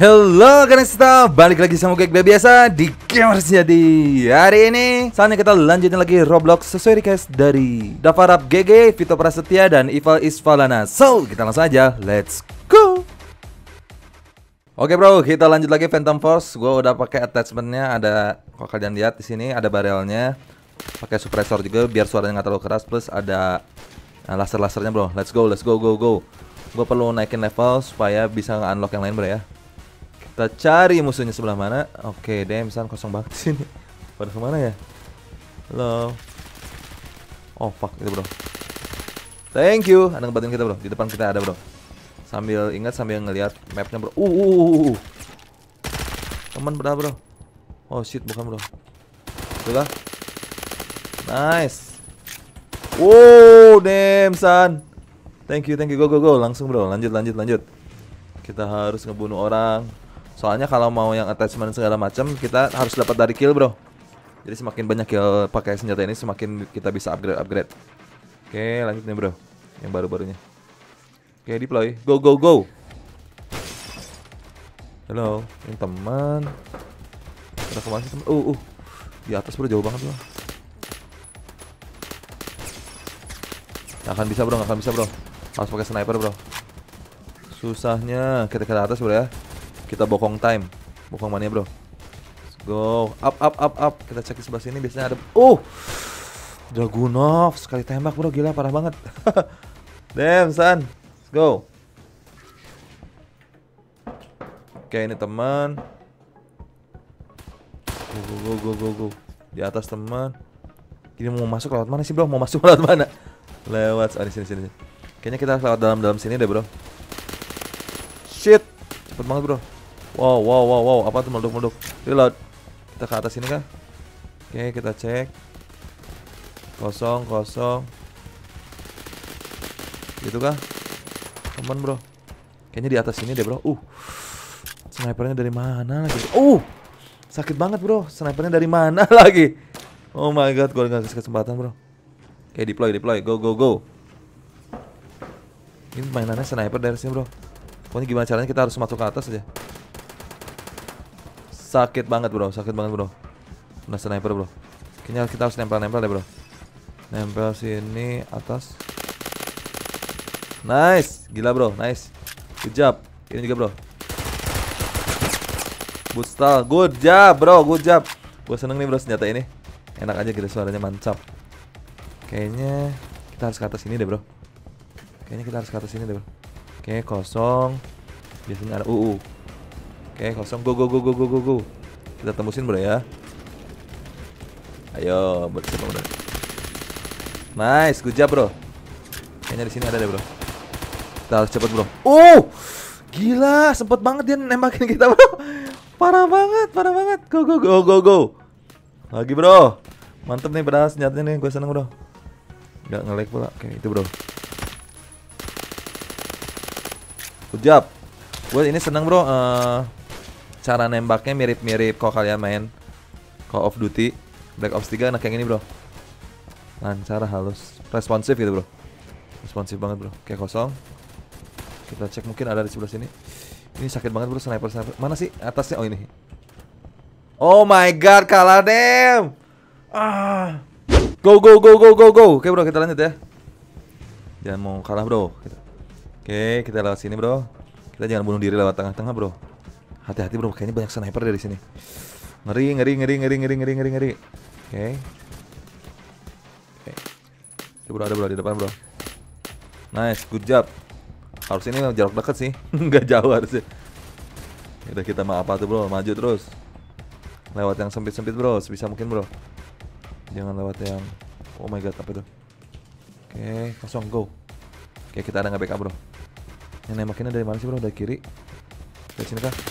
Halo Ganesta, balik lagi sama gue biasa di Gamers Jadi. Hari ini saatnya kita lanjutin lagi Roblox sesuai request dari Davarap GG, Vito Prasetya, dan Ival Isvalana. So, kita langsung aja, let's go. Oke bro, kita lanjut lagi Phantom Force. Gue udah pakai attachmentnya, ada, kalau kalian lihat di sini ada barelnya, pakai suppressor juga biar suaranya nggak terlalu keras, plus ada laser-lasernya bro. Let's go, go. Gue perlu naikin level supaya bisa nge-unlock yang lain bro ya. Kita cari musuhnya sebelah mana. Oke, Demsan kosong banget sini. Pada kemana ya? Halo. Oh fuck, itu bro. Thank you. Ada ngebantuin kita bro. Di depan kita ada bro. Sambil ingat, sambil ngelihat mapnya bro. Teman berapa bro? Oh shit, bukan bro. Itu kah? Nice. Wow, Demsan. Thank you. Go. Langsung bro. Lanjut. Kita harus ngebunuh orang. Soalnya kalau mau yang attachment segala macam kita harus dapat dari kill bro. Jadi semakin banyak kill pakai senjata ini semakin kita bisa upgrade. Oke, lanjut nih bro. Yang baru-barunya. Oke, deploy. Go. Halo, ini teman. Ada kemana sih teman? Di atas bro, jauh banget bro. Nggak akan bisa bro. Harus pakai sniper bro. Susahnya kita ke atas bro ya. Kita bokong time. Bokong mania bro. Let's go. Up. Kita cek di sebelah sini biasanya ada. Dragunov sekali tembak bro, gila parah banget. Damn son. Let's go. Oke, ini teman. Go. Di atas teman. Ini mau masuk lewat mana sih bro? Lewat mana? Lewat di sini. Kayaknya kita lewat dalam sini deh bro. Shit, cepet banget bro. Wow, apa tuh meleduk. Reload. Kita ke atas sini kah? Oke, kita cek. Kosong. Gitu kah? Teman bro. Kayaknya di atas sini deh bro. Snipernya dari mana lagi? Sakit banget bro. Snipernya dari mana lagi? Oh my god, gue gak kasih kesempatan bro. Oke, deploy. Go. Ini mainannya sniper dari sini bro. Pokoknya gimana caranya kita harus masuk ke atas aja. Sakit banget bro. Udah sniper bro. Kayaknya kita harus nempel deh bro. Nempel sini atas. Nice, gila bro, nice. Good job. Ini juga bro. Bootstall, good job bro, Gue seneng nih bro senjata ini. Enak aja gitu, suaranya mantap. Kayaknya kita harus ke atas sini deh bro. Oke, kosong. Biasanya ada Oke, kosong. Go. Kita tembusin bro ya. Ayo, betul bro. Nice, good job bro. Kayaknya di sini ada deh bro. Kita harus cepet bro. Gila, sempet banget dia nembakin kita bro. Parah banget. Go. Lagi bro. Mantep nih padahal senjatanya nih, gue seneng bro. Gak nge-lag pula. Oke, itu bro. Good job. Gue ini seneng bro. Cara nembaknya mirip-mirip kalau kalian main Call of Duty Black Ops 3, enak yang ini bro. Lancar, halus, responsif gitu bro. Responsif banget bro. Oke, kosong. Kita cek mungkin ada di sebelah sini. Ini sakit banget bro, sniper. Mana sih atasnya? Oh ini. Oh my god, kalah dem. Go. Oke bro, kita lanjut ya. Jangan mau kalah bro. Oke, kita lewat sini bro. Kita jangan bunuh diri lewat tengah-tengah bro. Hati-hati bro, kayaknya banyak sniper dari sini. Ngeri. Oke. Itu bro, ada bro di depan bro. Nice, good job. Harus ini jarak dekat sih. Nggak jauh harusnya. Udah, kita apa tuh bro, maju terus. Lewat yang sempit-sempit bro, sebisa mungkin bro. Jangan lewat yang, oh my god, apa itu? Oke, kosong, go. Oke, kita ada nge-backup bro. Yang nembakinnya dari mana sih bro? Dari kiri. Dari sini kah?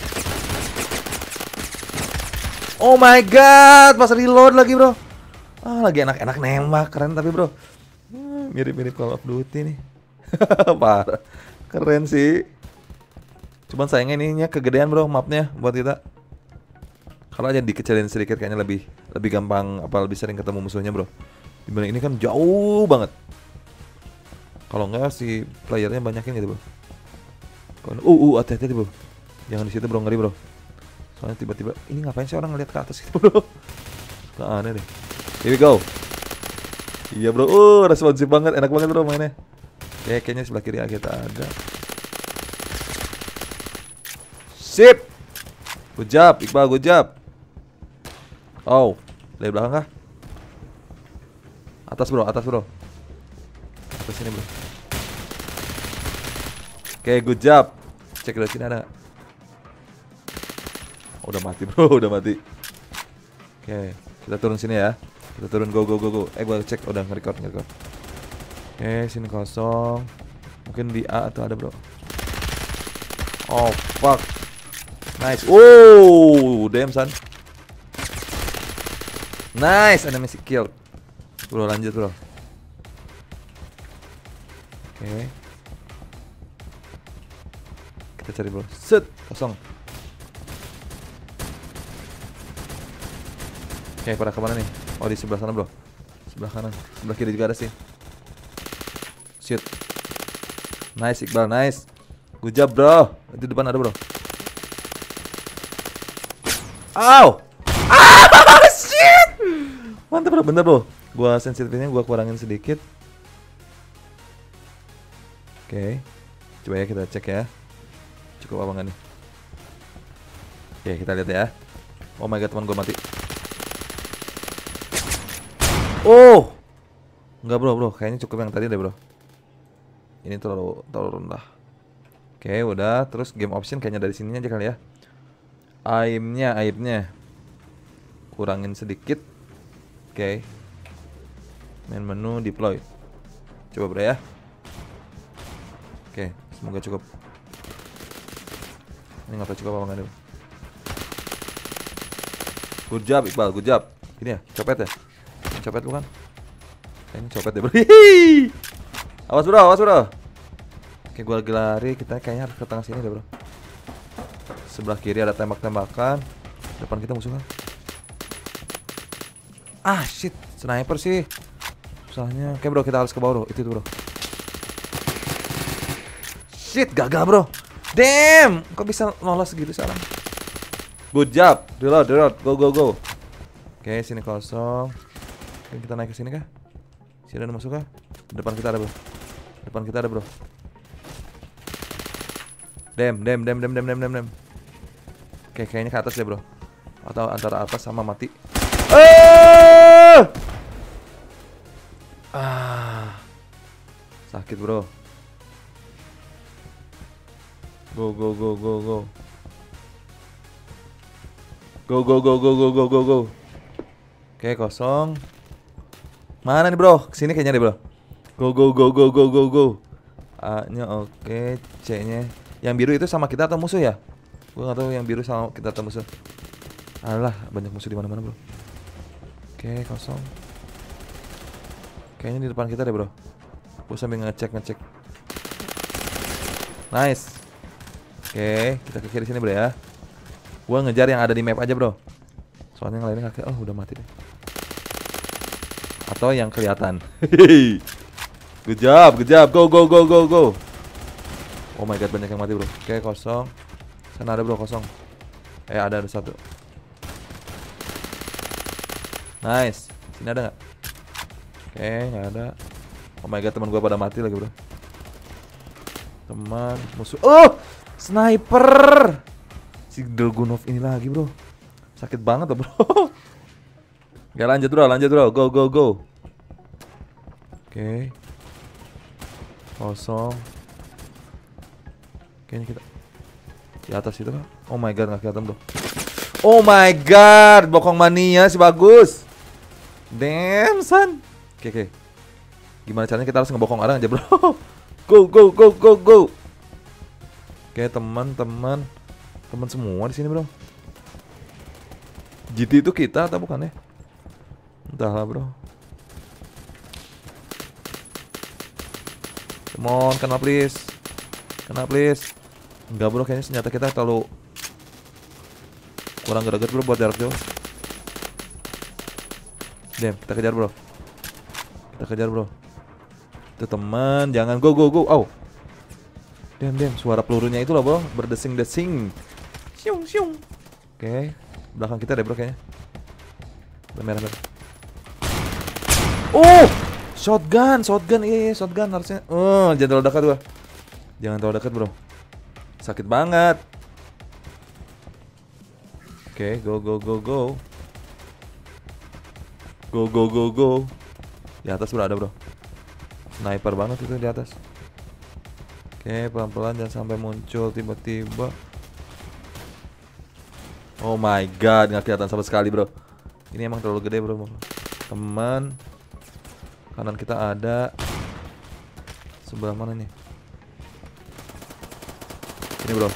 Oh my god, pas reload lagi bro. Lagi enak-enak nembak, keren tapi bro. Mirip-mirip Call of Duty nih. Parah. Keren sih. Cuman sayangnya ininya kegedean bro, mapnya buat kita. Kalau aja dikecilin sedikit kayaknya lebih gampang, lebih sering ketemu musuhnya bro. Dibanding ini kan jauh banget. Kalau enggak si playernya banyakin gitu bro. Hati-hati bro. Jangan di situ bro, ngeri bro. Soalnya tiba-tiba ini ngapain sih orang ngeliat ke atas gitu bro? Suka aneh deh. Here we go. Iya bro, responsif banget, enak banget bro mainnya. Kayaknya sebelah kiri kita ada. Sip. Good job, Iqbal, good job. Oh, dari belakang kah? Atas bro, atas bro. Atas sini bro. Oke, good job. Cek dari sini ada. Oh, udah mati bro, udah mati. Oke, kita turun sini ya. Kita turun, go. Gua cek, udah nge-record. Oke, sini kosong. Mungkin di A atau ada bro. Oh, fuck. Nice. Oh, damn son. Nice, enemy killed. Bro, lanjut bro. Oke. Kita cari bro. Set, kosong. Oke, pada kemana nih? Oh, di sebelah sana bro. Sebelah kanan, sebelah kiri juga ada sih. Shoot. Nice Iqbal, nice. Good job bro. Itu depan ada bro. Ow. Ah, shit. Mantap bro, bener bro. Gua sensitifnya gua kurangin sedikit. Oke. Coba ya kita cek ya. Cukup apa enggak nih? Oke, kita lihat ya. Oh my god, teman gua mati. Oh. Enggak bro, kayaknya cukup yang tadi deh bro. Ini terlalu rendah. Oke, udah. Terus game option kayaknya dari sininya aja kali ya. Aimnya kurangin sedikit. Oke. Main menu deploy. Coba bro ya. Oke, semoga cukup. Ini nggak tahu cukup apa enggak. Good job Iqbal, good job. Ini ya, copet ya. Copet bukan? Ini copet ya bro. Awas bro. Oke, gua lagi lari. Kita kayaknya harus ke tengah sini deh bro. Sebelah kiri ada tembak-tembakan. Depan kita musuhnya. Ah shit, sniper sih. Usahanya. Oke bro, kita harus ke bawah bro. Itu bro. Shit, gagal bro. Damn, kok bisa lolos gitu sekarang? Good job. Reload. Go. Oke, sini kosong. Oke, kita naik ke sini kah? Sini ada masuk kah? Depan kita ada bro. Damn. Oke, kayaknya ke atas deh bro. Atau antara atas sama mati. Sakit bro. Go. Go. Oke, kosong. Mana nih bro? Kesini kayaknya deh bro. Go. A-nya oke, C-nya. Yang biru itu sama kita atau musuh ya? Gue gak tahu yang biru sama kita atau musuh. Alah, banyak musuh di mana-mana bro. Oke, kosong. Kayaknya di depan kita deh bro. Gue sambil ngecek. Nice. Oke, kita ke kiri sini bro ya. Gue ngejar yang ada di map aja bro. Soalnya yang lainnya gak. Oh, udah mati deh. Atau yang kelihatan. Good job. Go. Oh my god, banyak yang mati bro. Oke, kosong. Sana ada bro, kosong. Ada satu. Nice. Sini ada nggak? Oke, nggak ada. Oh my god, teman gue pada mati lagi bro. Teman musuh. Oh, sniper. Si Dragunov ini lagi bro. Sakit banget loh bro. Gak, lanjut bro. Go. Oke. Kosong. Kayaknya kita di atas itu kan. Oh my god, nggak kelihatan bro. Oh my god, bokong mania si bagus. Damn son. Oke. Gimana caranya kita harus ngebokong orang aja bro. Go. Oke, teman semua di sini bro. GT itu kita atau bukan ya? Entahlah bro. Come on, kena please. Enggak bro, kayaknya senjata kita terlalu kurang greget bro buat jarak jauh. Damn, kita kejar bro. Itu teman, jangan go. Oh. Damn, suara pelurunya itu loh bro, berdesing-desing. Siung, siung. Oke, belakang kita deh bro kayaknya. Merah. Shotgun, iya, shotgun harusnya. Jangan terlalu dekat gua. Jangan terlalu dekat bro. Sakit banget. Oke, go. Go. Di atas bro ada bro. Sniper banget itu di atas. Oke, pelan-pelan jangan sampai muncul tiba-tiba. Oh my god, nggak kelihatan sama sekali bro. Ini emang terlalu gede bro. Teman, kanan kita ada. Sebelah mana nih? Ini bro.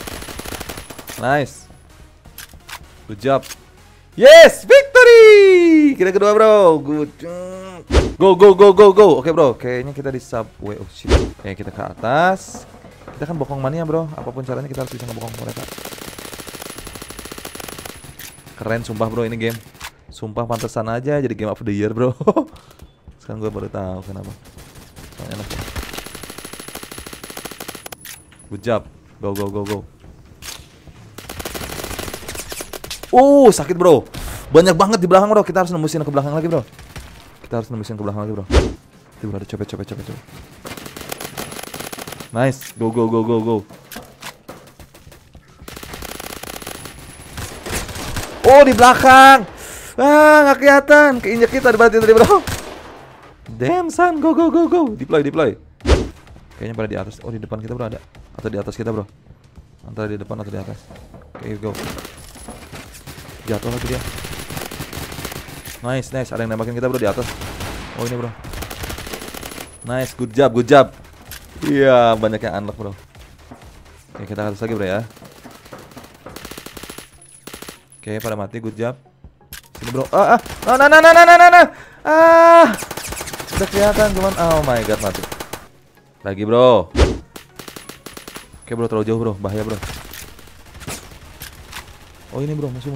Nice. Good job. Yes, victory. Kita kedua bro. Good. Go. Oke bro, kayaknya kita di subway. Oh shit. Oke, kita ke atas. Kita kan bokong mania bro. Apapun caranya kita harus bisa ngebokong mereka. Keren sumpah bro ini game. Sumpah pantesan aja jadi game of the year bro. Sekarang gue baru tahu kenapa. Soalnya enak. Good job. Go. Sakit bro. Banyak banget di belakang bro. Kita harus nembusin ke belakang lagi bro. Itu bro ada copet. Nice. Go. Di belakang. Nggak kelihatan. Keinjak kita di tadi bro. Damn son. Go. Deploy. Kayaknya pada di atas. Di depan kita bro ada. Atau di atas kita bro. Antara di depan atau di atas. Oke, go. Jatuh lagi dia. Nice. Ada yang nembakin kita bro di atas. Ini bro. Nice, good job. Iya, banyak yang unlock bro. Oke, kita harus lagi bro ya. Oke, pada mati, good job. Sini bro. Nah. Udah kelihatan cuman. Oh my god, mati. Lagi bro. Oke bro, terlalu jauh bro, bahaya bro. Ini bro, musuh.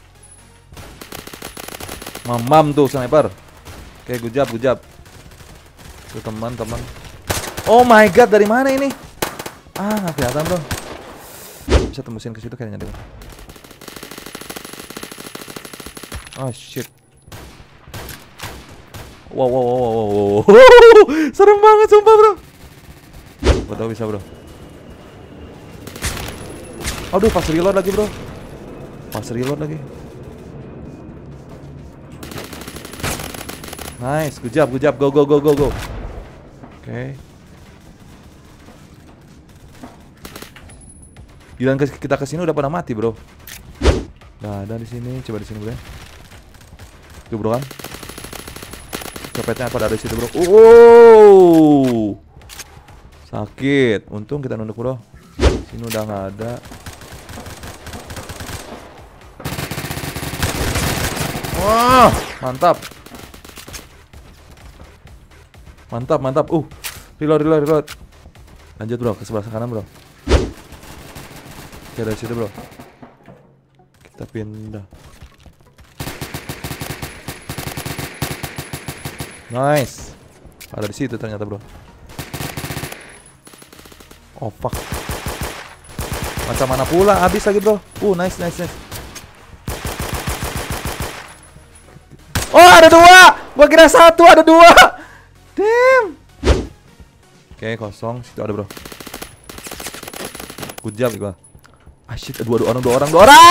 Mamam tuh sniper. Oke, good job. Tuh teman. Oh my god, dari mana ini? Nggak kelihatan bro. Bisa tembusin ke situ kayaknya deh. Oh shit. Wow. Serem banget sumpah bro. Gua tahu bisa bro. Aduh, pas reload lagi bro. Nice, good job. Go. Oke. Giliran kita kesini udah pada mati bro. Gak ada di sini. Coba di sini bro. Tuh bro kan. Copetnya pada ada di situ bro. Sakit. Untung kita nunduk bro. Sini udah nggak ada. Wah, mantap. Reload. Lanjut bro, ke sebelah kanan bro. Oke, dari situ bro. Kita pindah. Nice. Ada di situ ternyata bro. Oh fuck. Macam mana pula, habis lagi bro. Nice. Ada 2. Gua kira 1, ada 2. Damn. Oke, kosong. Situ ada bro. Good job gua. Shit, dua orang.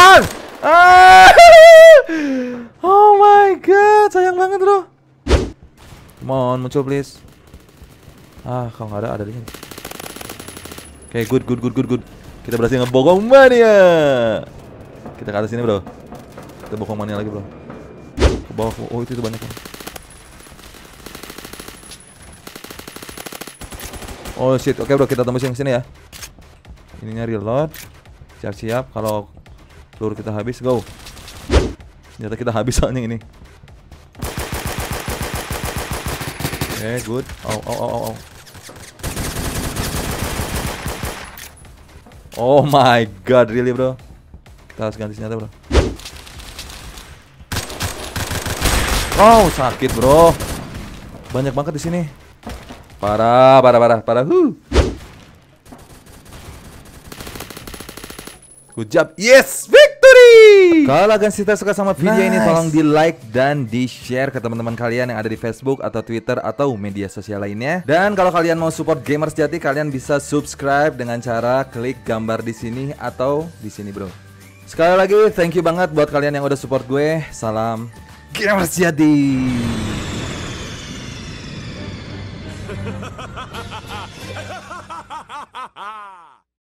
Oh my god, sayang banget bro. Come on, muncul please. Kalau nggak ada di sini. Oke, good. Kita berhasil ngebokong mania. Kita ke atas sini bro. Kita bokong mania lagi bro. Ke bawah. Itu banyak kan. Oh shit, oke bro, kita tembusin ke sini ya. Ininya reload. Siap-siap kalau peluru kita habis, go. Ternyata kita habis soalnya ini. Oke, good. Oh my god, really bro. Kita harus ganti senjata bro. Sakit bro. Banyak banget di sini. Parah. Good job. Yes, victory. Kalau kalian suka sama video ini, tolong di like dan di share ke teman-teman kalian yang ada di Facebook atau Twitter atau media sosial lainnya. Dan kalau kalian mau support Gamer Sejati, kalian bisa subscribe dengan cara klik gambar di sini atau di sini, bro. Sekali lagi, thank you banget buat kalian yang udah support gue. Salam Gamer Sejati.